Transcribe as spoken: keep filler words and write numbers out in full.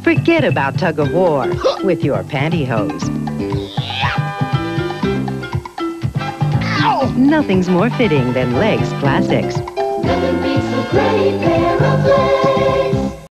Forget about tug of war with your pantyhose. Ow! Nothing's more fitting than Legs Classics. Nothing beats a great pair of legs.